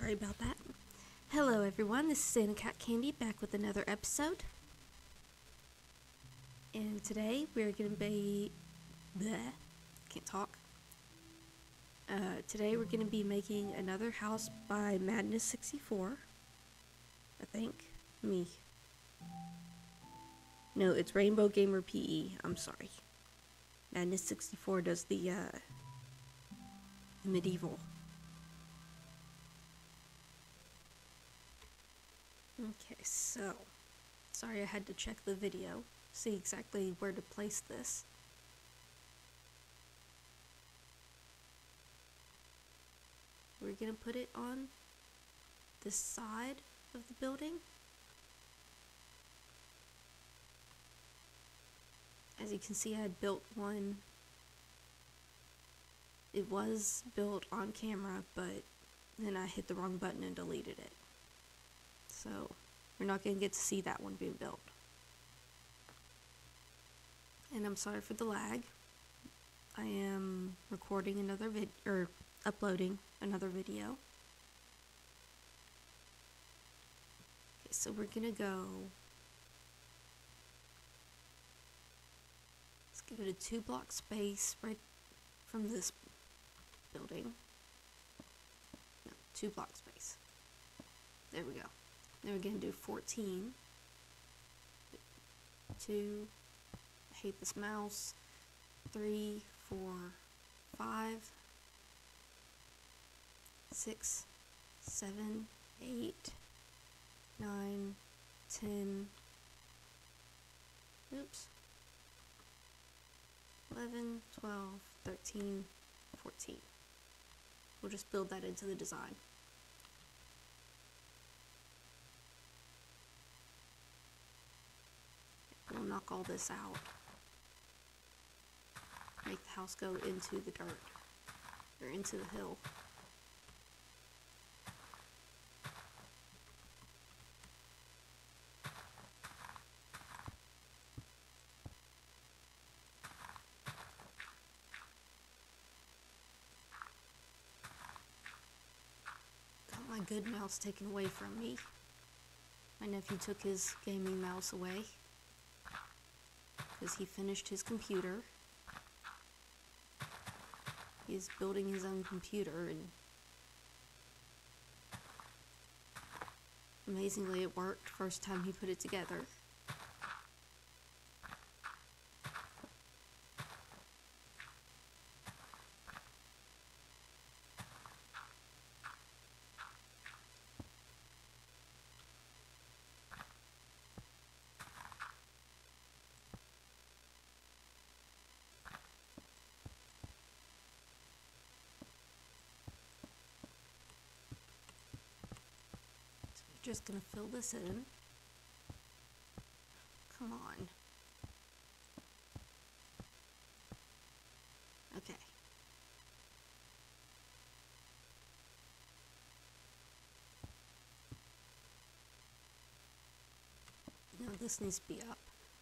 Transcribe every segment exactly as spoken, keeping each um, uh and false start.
Sorry about that. Hello everyone, this is Santa Cat Candy back with another episode. And today we're going to be... bleh, can't talk. Uh, today we're going to be making another house by Madness sixty-four. I think. Me. No, it's Rainbow Gamer P E. I'm sorry. Madness sixty-four does the, uh, medieval. Okay, so, sorry I had to check the video, see exactly where to place this. We're gonna put it on this side of the building. As you can see, I had built one. It was built on camera, but then I hit the wrong button and deleted it. So, we're not going to get to see that one being built. And I'm sorry for the lag. I am recording another vid- or uploading another video. Okay, so we're going to go... Let's give it a two block space right from this building. No, two block space. There we go. Then we're going to do fourteen. two. I hate this mouse. three, four, five. six, seven, eight, nine, ten. Oops. eleven, twelve, thirteen, fourteen. We'll just build that into the design. We'll knock all this out. Make the house go into the dirt, or into the hill. Got my good mouse taken away from me. My nephew took his gaming mouse away because he finished his computer. He's building his own computer, and amazingly it worked first time he put it together. Just gonna fill this in. Come on. Okay. Now this needs to be up.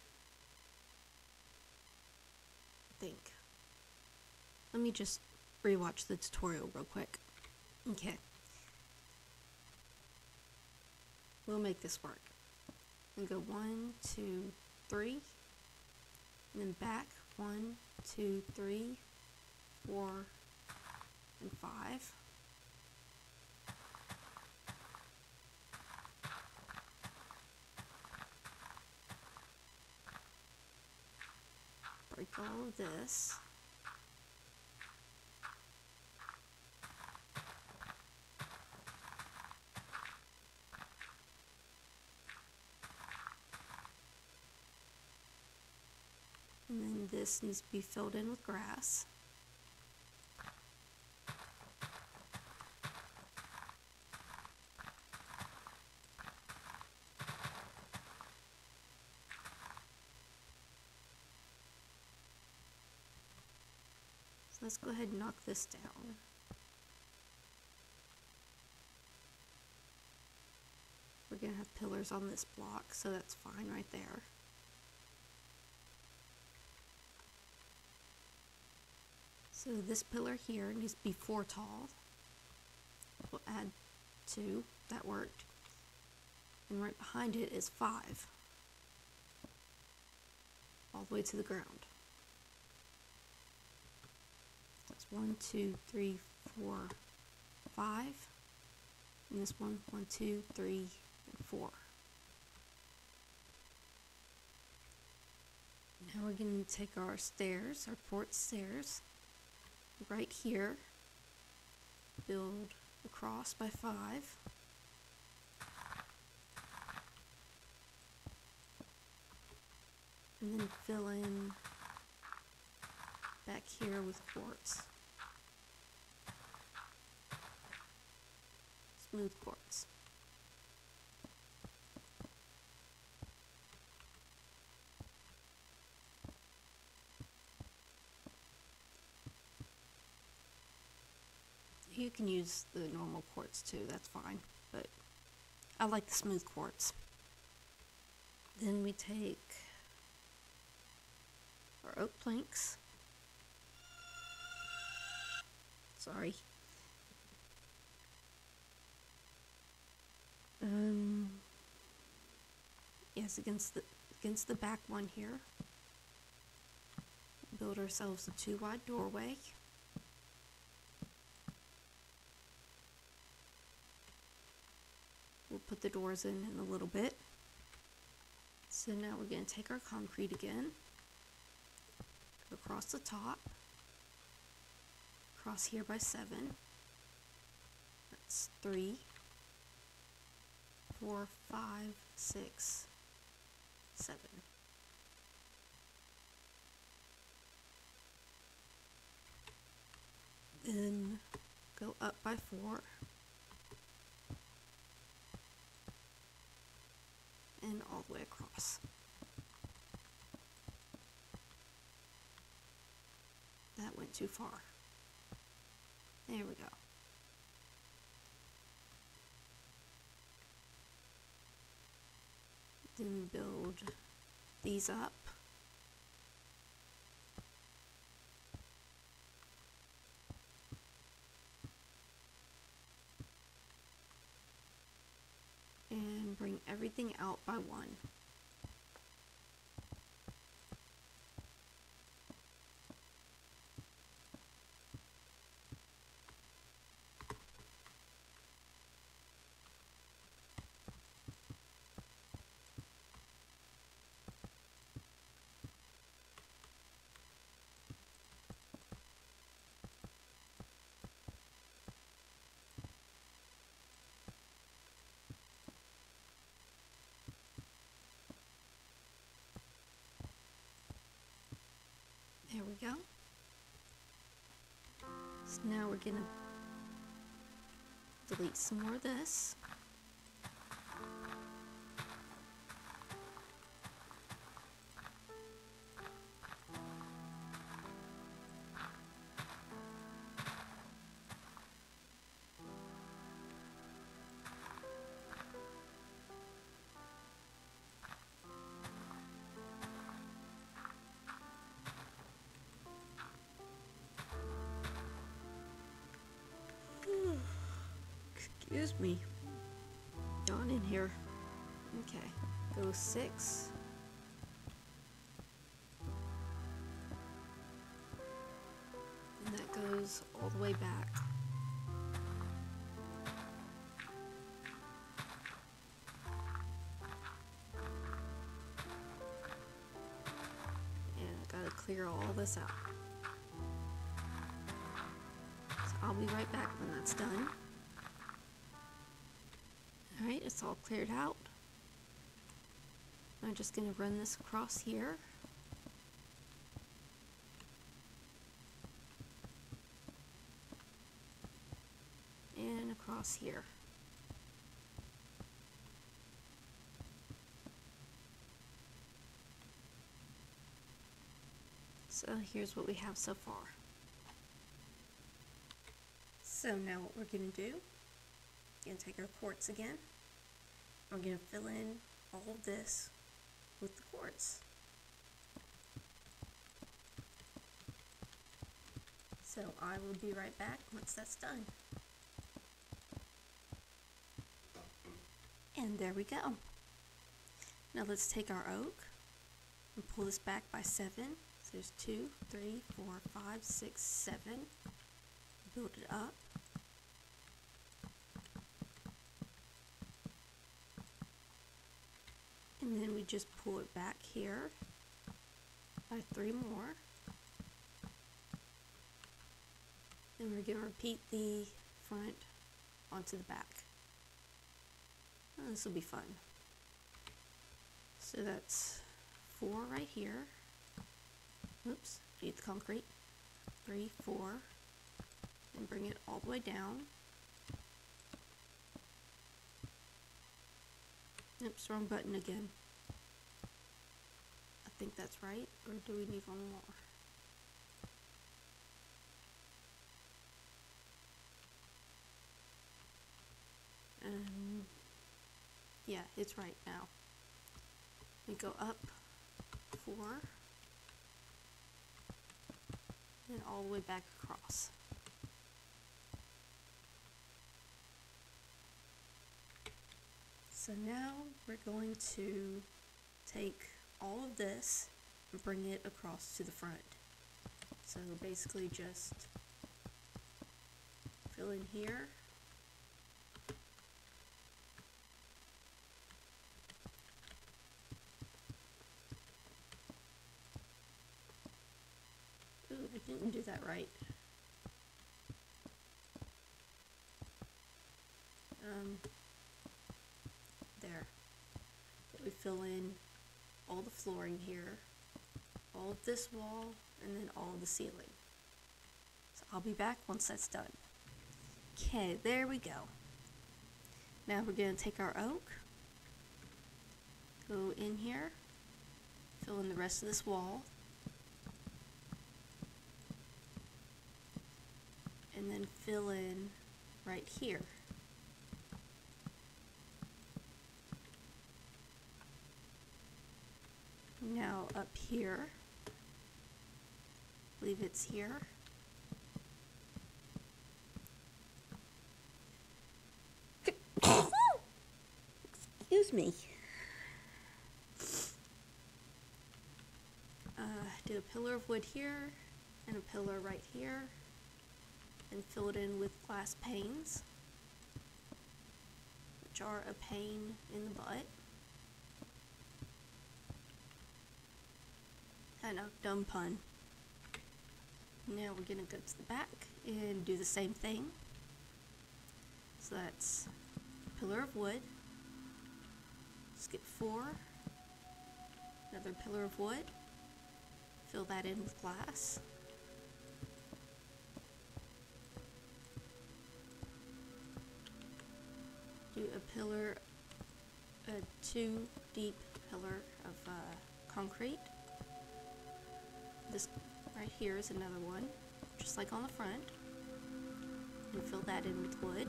I think. Let me just rewatch the tutorial real quick. Okay. We'll make this work. And go one, two, three. And then back. One, two, three, four, and five. Break all of this. And then this needs to be filled in with grass. So let's go ahead and knock this down. We're going to have pillars on this block, so that's fine right there. So this pillar here needs to be four tall. We'll add two, that worked. And right behind it is five. All the way to the ground. That's one, two, three, four, five. And this one, one, two, three, and four. Now we're going to take our stairs, our port stairs, right here, build across by five, and then fill in back here with quartz, smooth quartz. You can use the normal quartz too, that's fine, but I like the smooth quartz. Then we take our oak planks. Sorry. Um, yes, against the against the back one here. Build ourselves a two wide doorway. We'll put the doors in in a little bit. So now we're going to take our concrete again, go across the top, across here by seven. That's three, four, five, six, seven. Then go up by four. And all the way across. That went too far. There we go. Then build these up. And bring everything out by one. There we go. So now we're gonna delete some more of this. Excuse me. Yawn in here. Okay. Go six. And that goes all the way back. And I gotta clear all this out. So I'll be right back when that's done. Alright, it's all cleared out. I'm just going to run this across here. And across here. So here's what we have so far. So now what we're going to do, we're going to take our quartz again. We're going to fill in all of this with the quartz. So I will be right back once that's done. And there we go. Now let's take our oak and pull this back by seven. So there's two, three, four, five, six, seven. Build it up. And then we just pull it back here by three more. Then we're going to repeat the front onto the back. Oh, this will be fun. So that's four right here. Oops, need the concrete. Three, four. And bring it all the way down. Oops, wrong button again. I think that's right, or do we need one more? Um, yeah, it's right now. We go up four, and all the way back across. So now we're going to take all of this and bring it across to the front. So basically just fill in here. Ooh, I didn't do that right. Um, there. We fill in all the flooring here, all of this wall, and then all of the ceiling. So I'll be back once that's done. Okay, there we go. Now we're going to take our oak, go in here, fill in the rest of this wall, and then fill in right here. Now up here, I believe it's here. Excuse me. Uh, do a pillar of wood here and a pillar right here, and fill it in with glass panes, which are a pain in the butt. I know, dumb pun. Now we're gonna go to the back and do the same thing. So that's a pillar of wood. Skip four. Another pillar of wood. Fill that in with glass. Do a pillar, a two deep pillar of uh, concrete. This right here is another one, just like on the front. And fill that in with wood.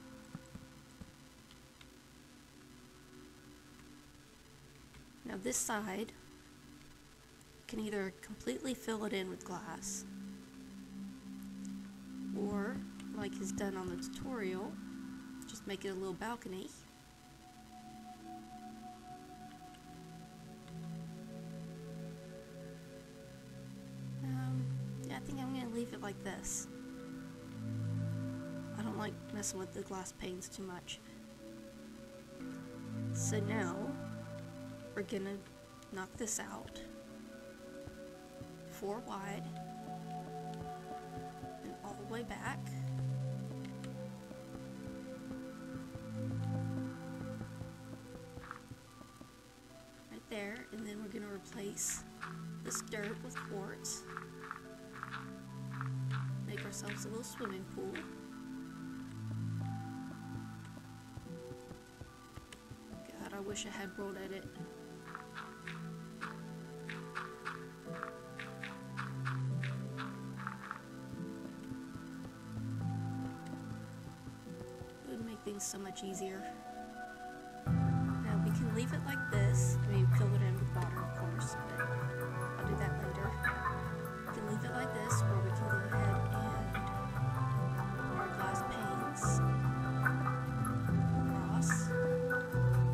Now this side, you can either completely fill it in with glass, or, like is done on the tutorial, just make it a little balcony. I think I'm going to leave it like this. I don't like messing with the glass panes too much. So now, we're going to knock this out. Four wide. And all the way back. Right there. And then we're going to replace this dirt with quartz. Make ourselves a little swimming pool. God, I wish I had World Edit. It would make things so much easier. Now we can leave it like this. I mean, fill it in with water, of course, but I'll do that later. We can leave it like this, or we can go ahead and put our glass panes across.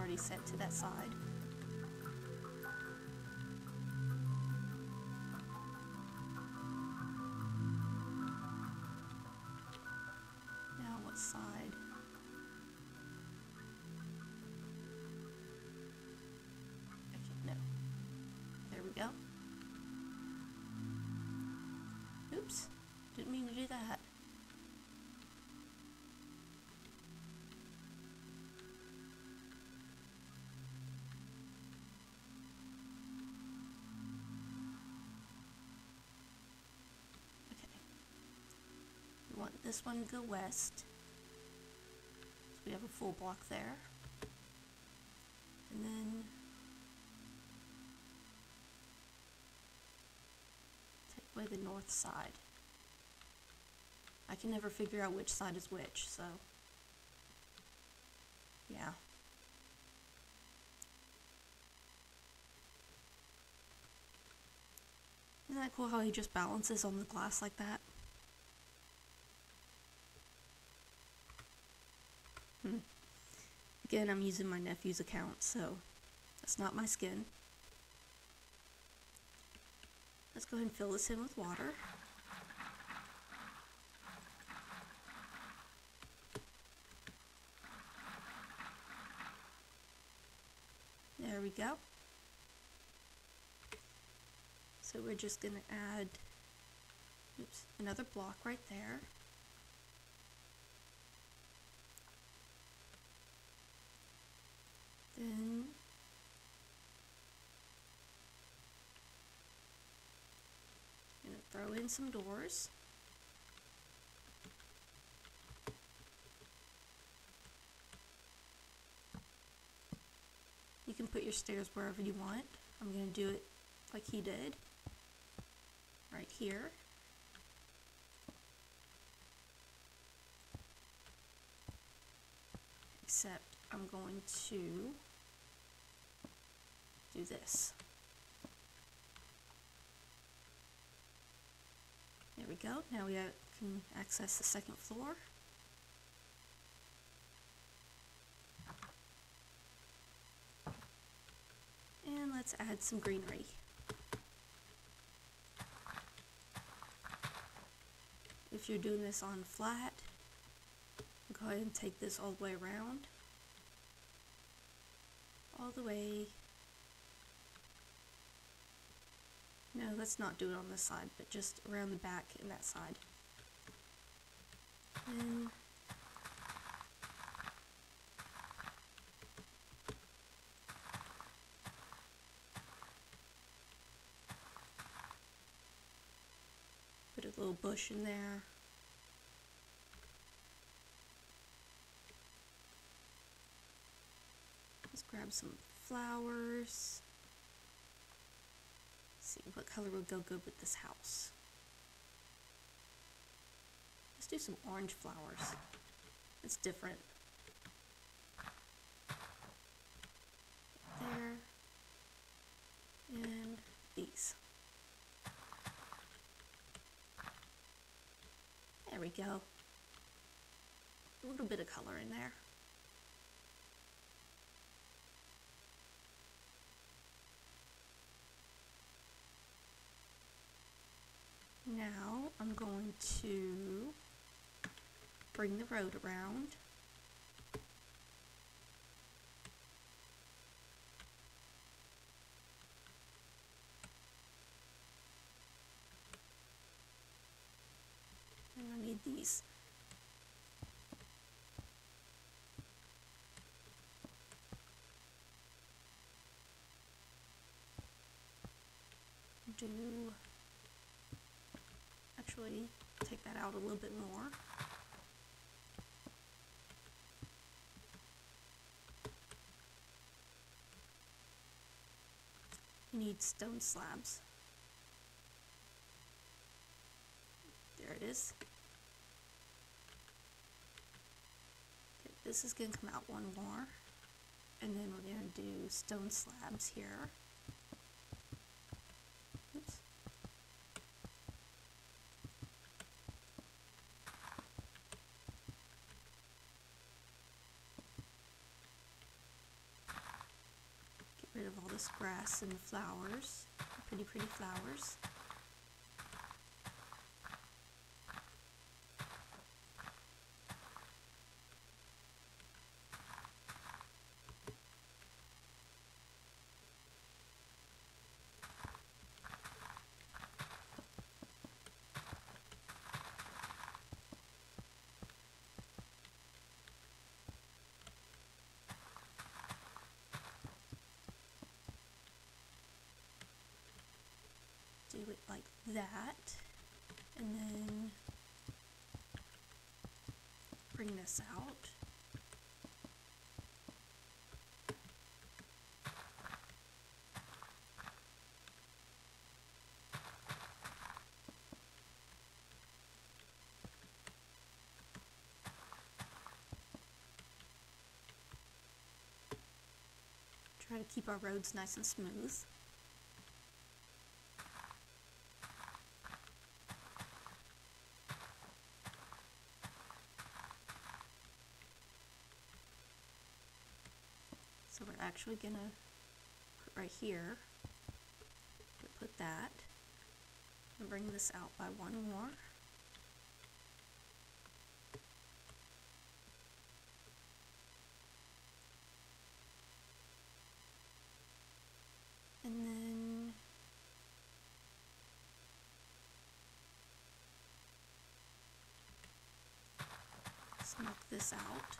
already set to that side. Now what side? Okay, no. There we go. Oops, didn't mean to do that. Want this one to go west, so we have a full block there, and then take away the north side. I can never figure out which side is which, so yeah. Isn't that cool how he just balances on the glass like that? Hmm. Again, I'm using my nephew's account, so that's not my skin. Let's go ahead and fill this in with water. There we go. So we're just going to add oops, another block right there. Then I'm going to throw in some doors. You can put your stairs wherever you want. I'm going to do it like he did, right here. Except I'm going to do this. There we go. Now we can access the second floor. And let's add some greenery. If you're doing this on flat, go ahead and take this all the way around. All the way. No, let's not do it on this side, but just around the back and that side. And put a little bush in there. Let's grab some flowers. See what color would go good with this house. Let's do some orange flowers. It's different. There. And these. There we go. A little bit of color in there. Now I'm going to bring the road around. And I need these. Do actually take that out a little bit more. You need stone slabs. There it is. Okay, this is going to come out one more, and then we're going to do stone slabs here. Oops. this grass and the flowers, pretty pretty flowers. Do it like that, and then bring this out. Try to keep our roads nice and smooth. So we're actually gonna put right here, put that, and bring this out by one more. And then let's knock this out.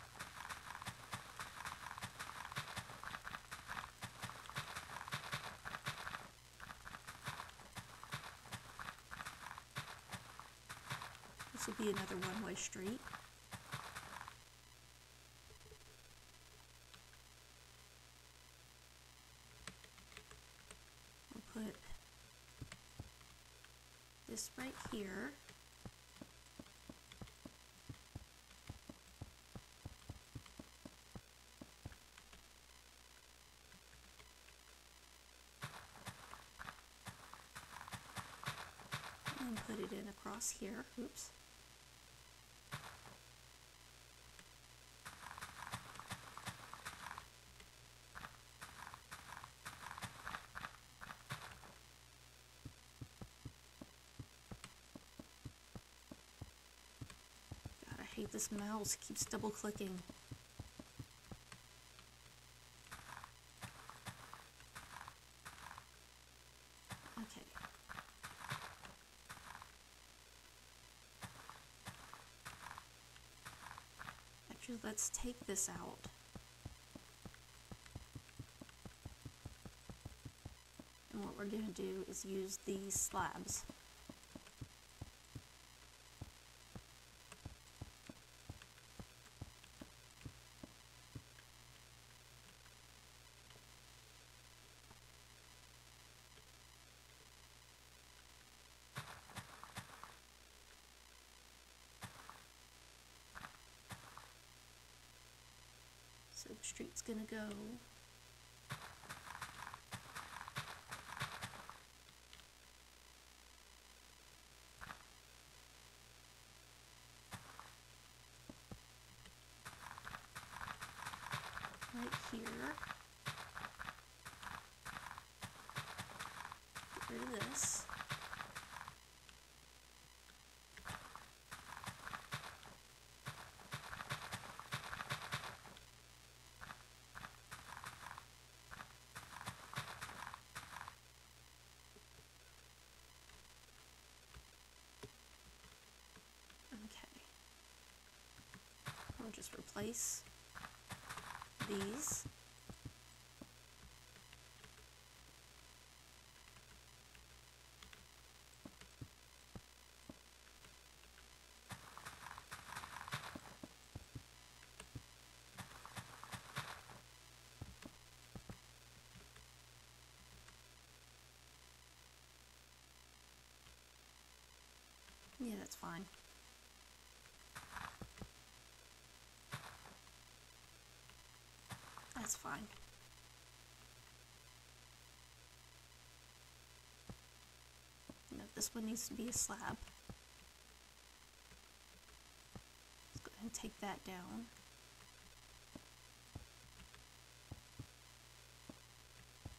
This will be another one-way street. We'll put this right here. And put it in across here. Oops. God, I hate this mouse. It keeps double clicking. Okay. Actually, let's take this out. And what we're going to do is use these slabs. So the street's gonna go right here. Get rid of this. We'll just replace these. Yeah, that's fine. That's fine. No, this one needs to be a slab. Let's go ahead and take that down.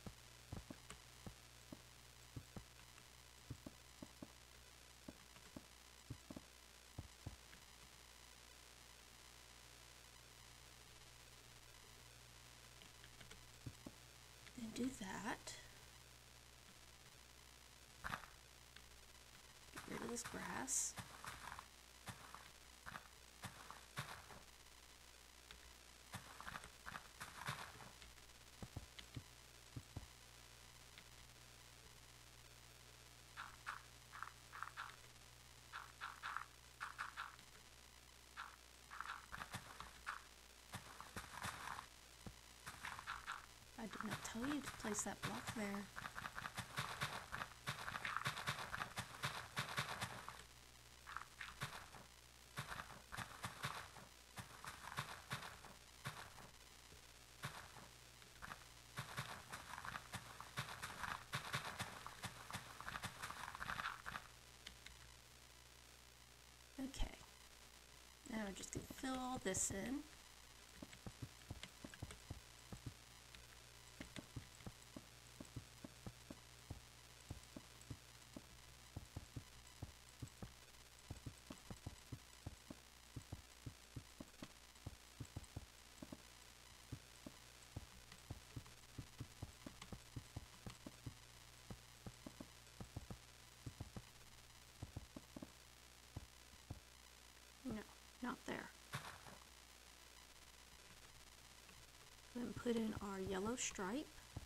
do that, get rid of this grass. I did not tell you to place that block there. Okay, now I'm just going to fill all this in. No, not there. Then put in our yellow stripe.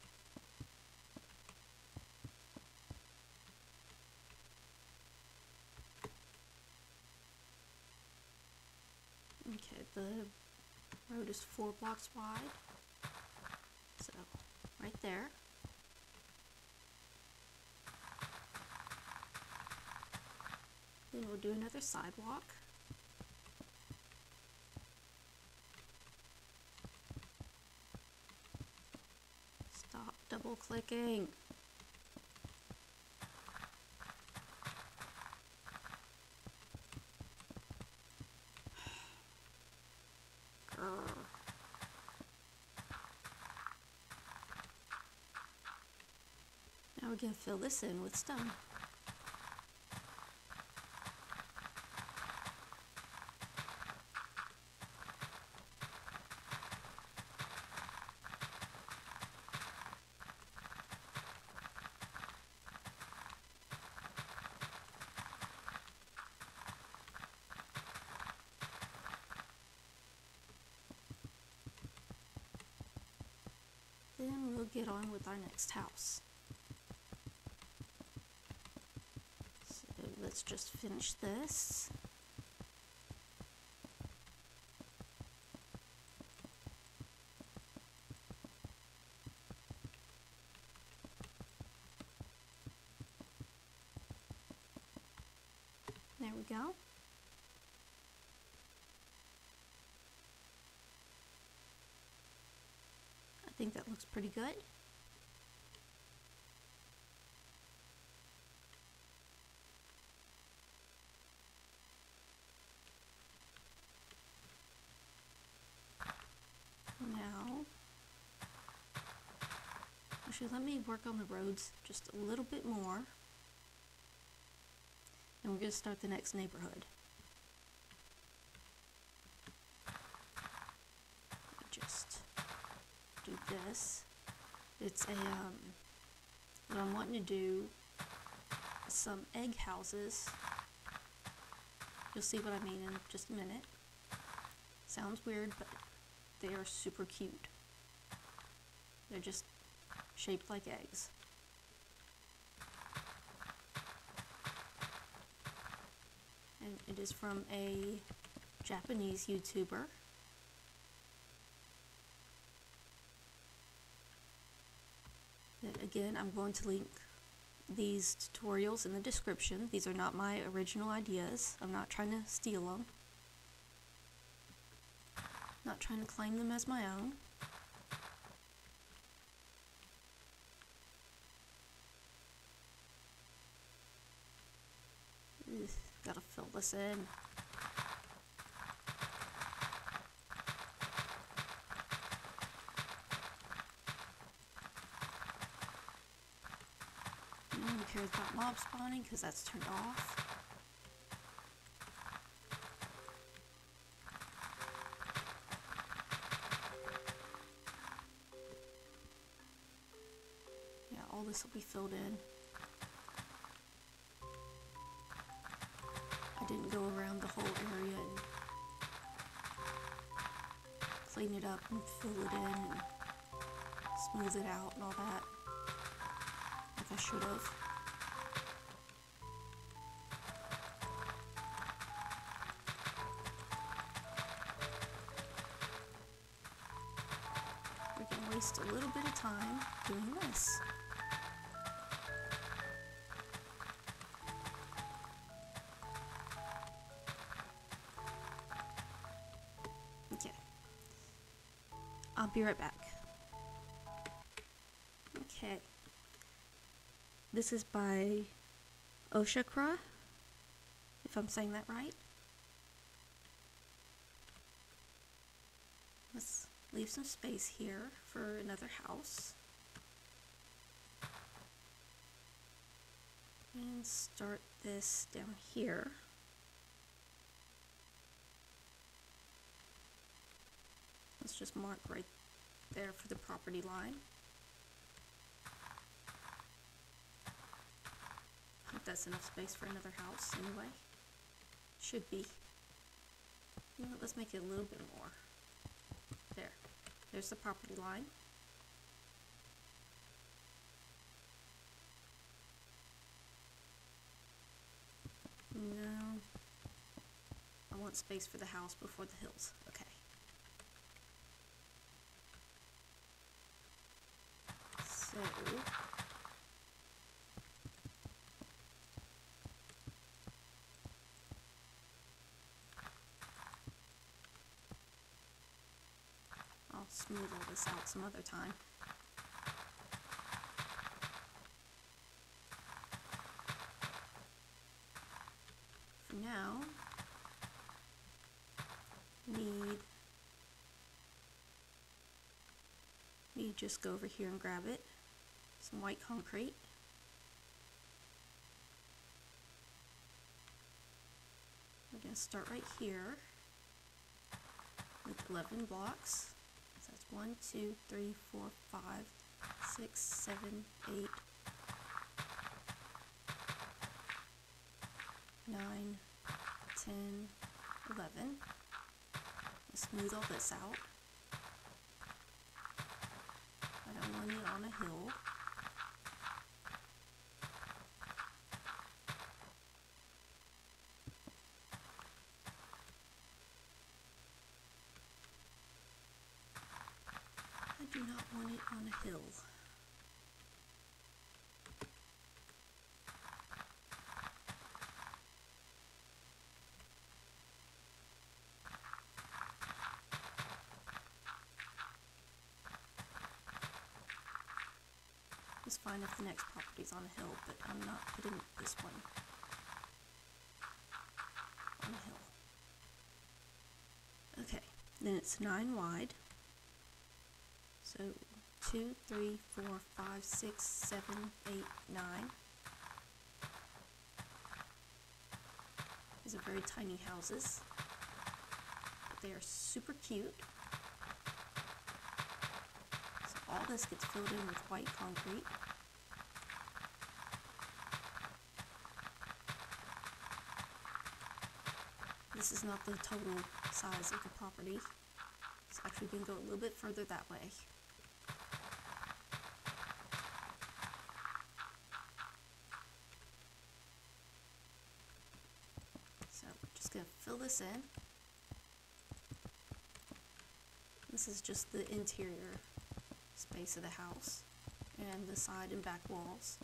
Okay, the road is four blocks wide, so right there. Then we'll do another sidewalk. Stop double clicking. Grr. Now we're going to fill this in with stone. Then we'll get on with our next house. So let's just finish this. There we go. I think that looks pretty good. Now, actually let me work on the roads just a little bit more. And we're going to start the next neighborhood. Just do this. It's a, um, what I'm wanting to do, some egg houses. You'll see what I mean in just a minute. Sounds weird, but they are super cute. They're just shaped like eggs. And it is from a Japanese YouTuber. And again, I'm going to link these tutorials in the description. These are not my original ideas. I'm not trying to steal them. Not trying to claim them as my own. Ugh, gotta fill this in. No one cares about mob spawning because that's turned off. this will be filled in. I didn't go around the whole area and clean it up and fill it in and smooth it out and all that, like I should have. We're gonna waste a little bit of time doing this. Okay. I'll be right back. Okay. This is by Oshakra, if I'm saying that right. Let's leave some space here for another house. And start this down here. Let's just mark right there for the property line. Hope that's enough space for another house anyway. Should be. You know what, let's make it a little bit more. There. There's the property line. No. I want space for the house before the hills. Okay. So I'll smooth all this out some other time. For now, need need just go over here and grab it. Some white concrete. We're going to start right here with eleven blocks. So that's one, two, three, four, five, six, seven, eight, nine, ten, eleven. Let's smooth all this out. I don't want it on a hill. I do not want it on a hill. It's fine if the next property's on a hill, but I'm not putting this one on a hill. Okay, then it's nine wide. So two, three, four, five, six, seven, eight, nine. These are very tiny houses, but they are super cute. So all this gets filled in with white concrete. This is not the total size of the property. It's actually going to go a little bit further that way. So we're just going to fill this in. This is just the interior space of the house and the side and back walls.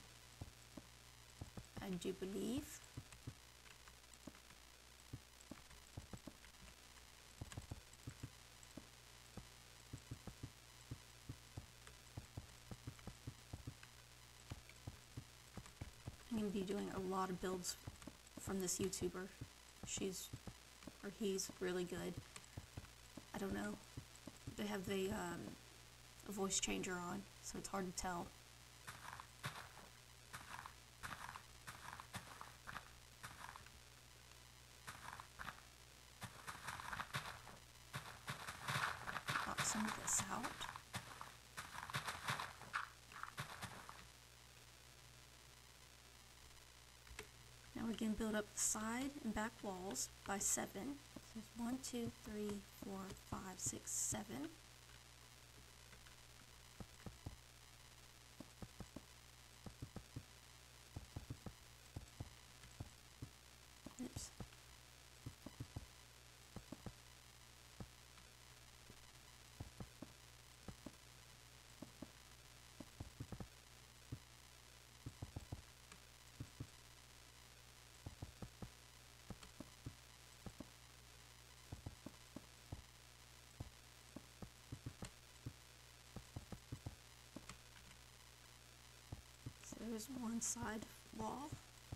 I do believe. I'm going to be doing a lot of builds from this YouTuber. She's, or he's really good. I don't know. They have the um, a voice changer on, so it's hard to tell. Knock some of this out. going to build up the side and back walls by seven. So it's one, two, three, four, five, six, seven. Oops. So there's one side wall.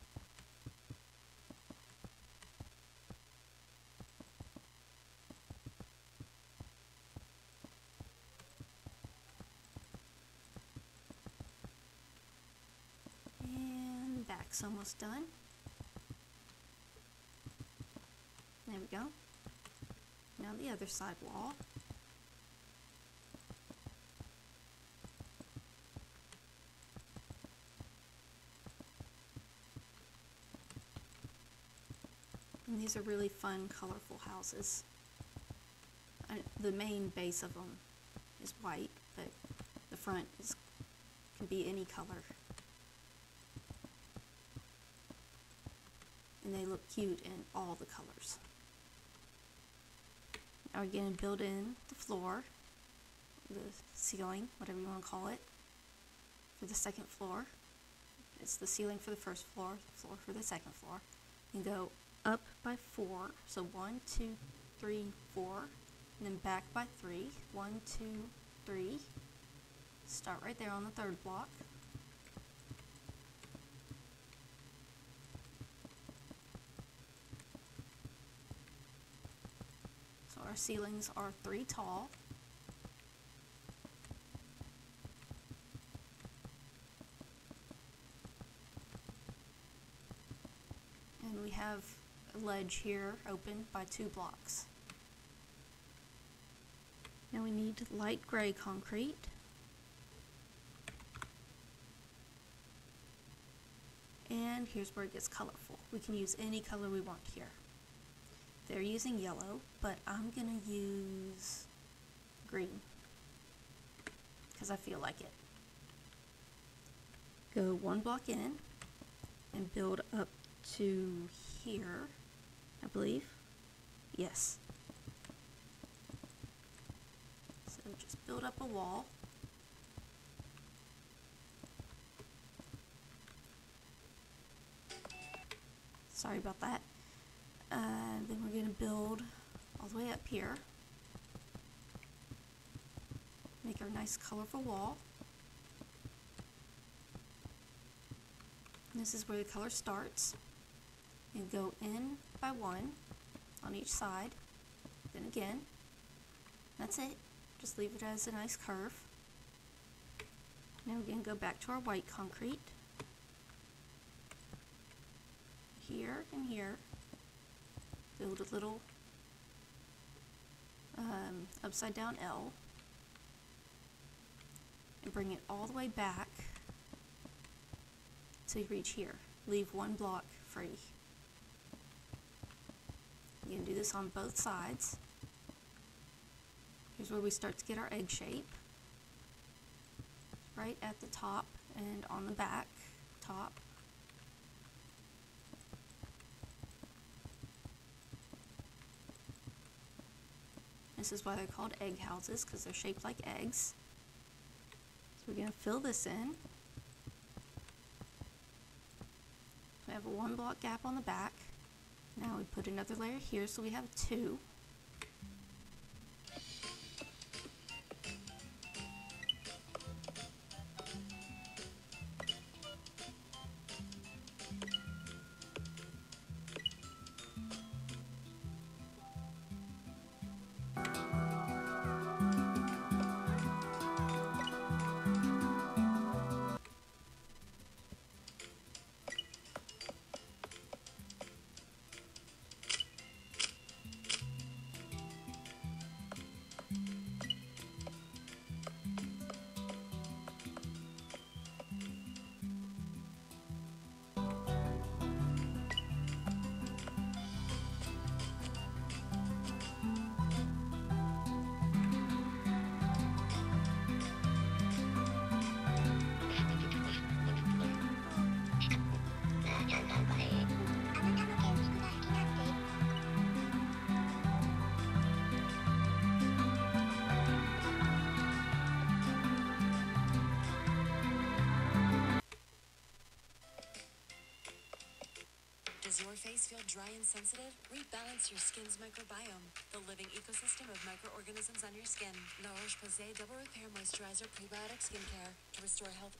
And back's almost done. There we go. Now the other side wall. And these are really fun, colorful houses. I, the main base of them is white, but the front is can be any color. And they look cute in all the colors. Now we're going to build in the floor, the ceiling, whatever you want to call it, for the second floor. It's the ceiling for the first floor, the floor for the second floor. And go up by four, so one, two, three, four, and then back by three, one, two, three. Start right there on the third block. So our ceilings are three tall. And we have a ledge here open by two blocks. Now we need light gray concrete. And here's where it gets colorful. We can use any color we want here. They're using yellow, but I'm gonna use green because I feel like it. Go one block in and build up to here, I believe. Yes. So just build up a wall. Sorry about that. Uh, then we're going to build all the way up here. Make our nice colorful wall. And this is where the color starts. And go in by one on each side. Then again. That's it. Just leave it as a nice curve. Now we're going to go back to our white concrete. Here and here. Build a little um, upside down L and bring it all the way back till you reach here. Leave one block free. You can do this on both sides. Here's where we start to get our egg shape. Right at the top and on the back top. This is why they're called egg houses, because they're shaped like eggs. So we're going to fill this in. We have a one block gap on the back. Now we put another layer here, so we have two. face feel dry and sensitive? Rebalance your skin's microbiome, the living ecosystem of microorganisms on your skin. La Roche-Posay Double Repair Moisturizer Prebiotic Skincare to restore health.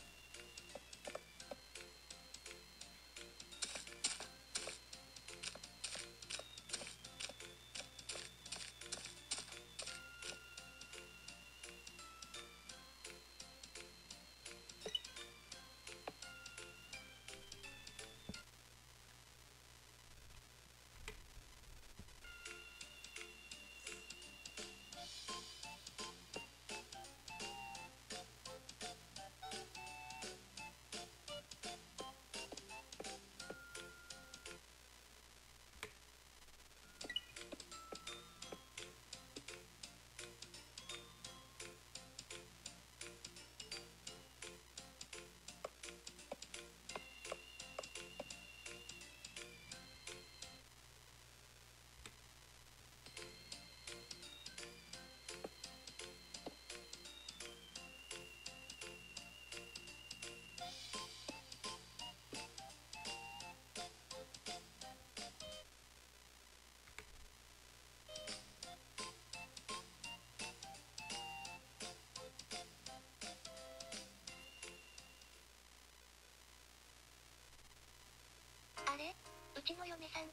Aれ、うちの嫁さん。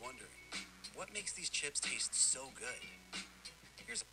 wondering, what makes these chips taste so good? Here's a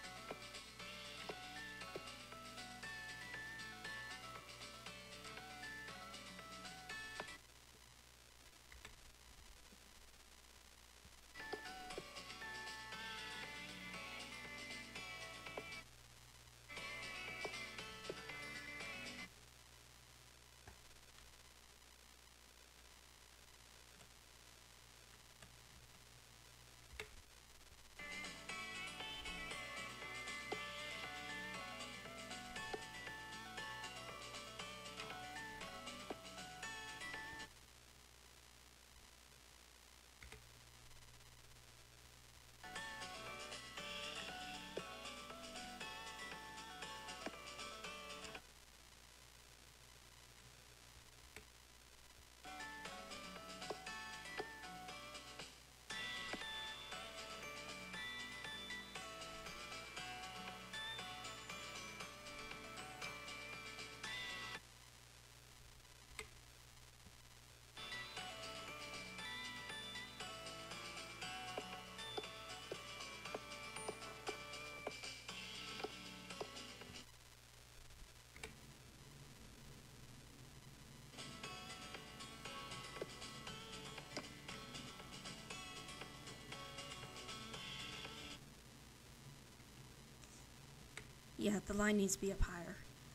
Yeah, the line needs to be up higher.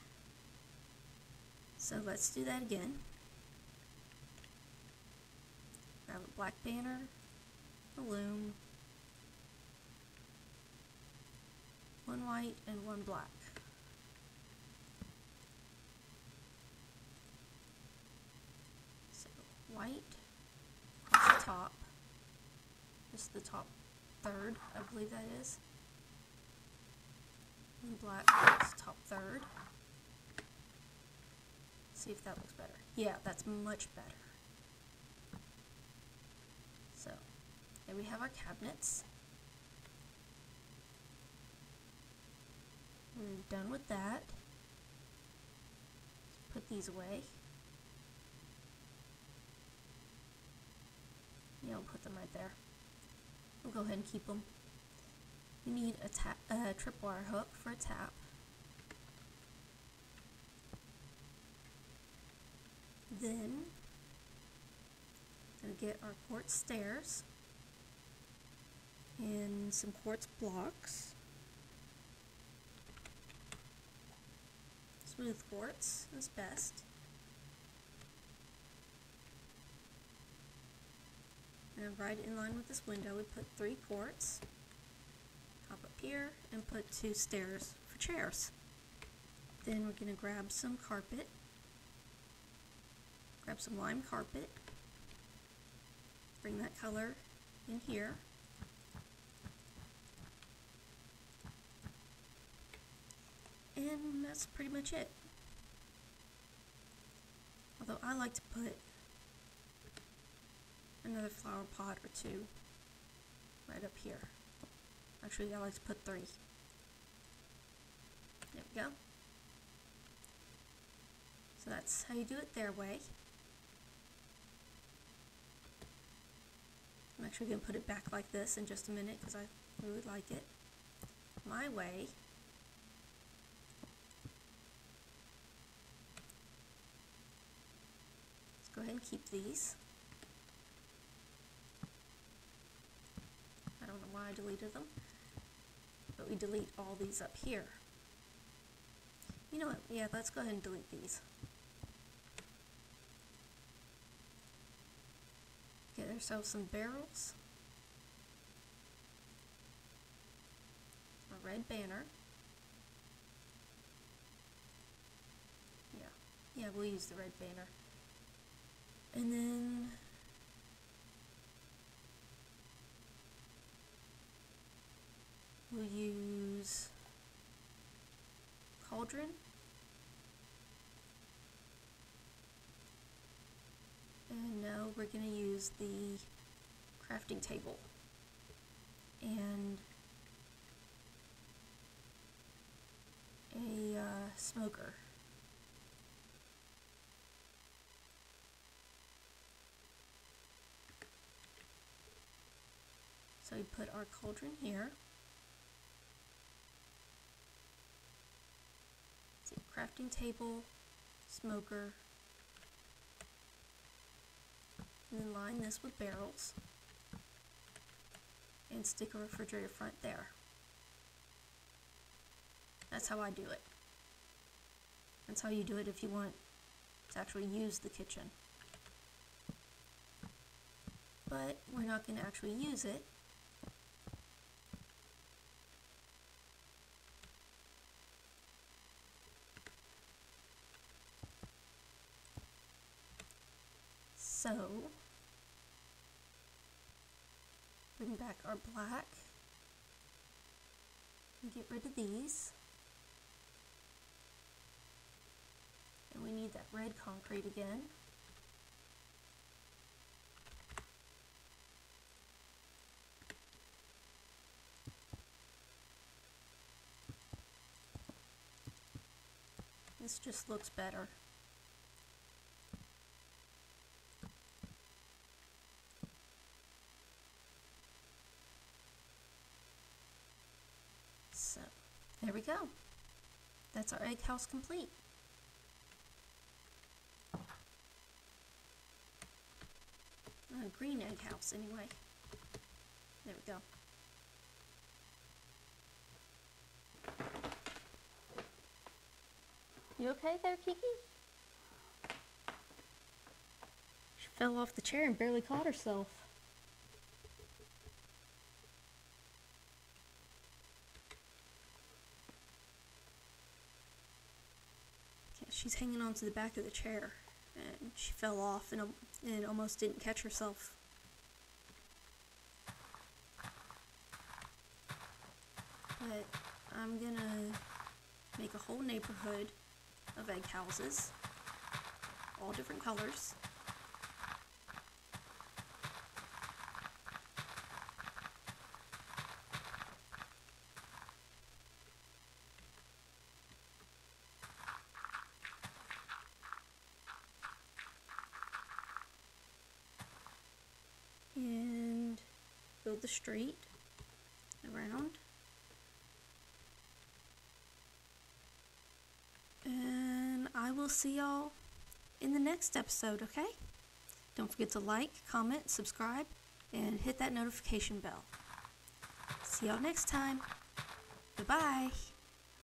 So let's do that again. Grab a black banner, a loom, one white and one black. So white across the top, just the top third, I believe that is. And black across the top third. See if that looks better. Yeah, that's much better. So, there we have our cabinets. We're done with that. Let's put these away. Yeah, we'll put them right there. We'll go ahead and keep them. You need a tap, uh, tripwire hook for a tap. Then, gonna get our quartz stairs and some quartz blocks. Smooth quartz is best. And right in line with this window, we put three quartz. Hop up here and put two stairs for chairs. Then we're gonna grab some carpet. Grab some lime carpet. Bring that color in here. And that's pretty much it. Although I like to put another flower pot or two right up here. Actually, I like to put three. There we go. So that's how you do it their way. I'm actually going to put it back like this in just a minute because I really like it. My way. Let's go ahead and keep these. I don't know why I deleted them, but we delete all these up here. You know what? Yeah, let's go ahead and delete these. Get ourselves some barrels. A red banner. Yeah, yeah, we'll use the red banner. And then we'll use cauldron. And now we're going to use the crafting table and a uh, smoker. So we put our cauldron here. See, crafting table, smoker, and then line this with barrels, and stick a refrigerator front there. That's how I do it. That's how you do it if you want to actually use the kitchen. But we're not going to actually use it. So, bring back our black and get rid of these. And we need that red concrete again. This just looks better. So, there we go. That's our egg house complete. A green egg house, anyway. There we go. You okay there, Kiki? She fell off the chair and barely caught herself. Okay, she's hanging onto the back of the chair, and she fell off and, and almost didn't catch herself. But I'm gonna make a whole neighborhood of egg houses, all different colors. And build the street around. And I will see y'all in the next episode, okay? Don't forget to like, comment, subscribe, and hit that notification bell. See y'all next time. Goodbye.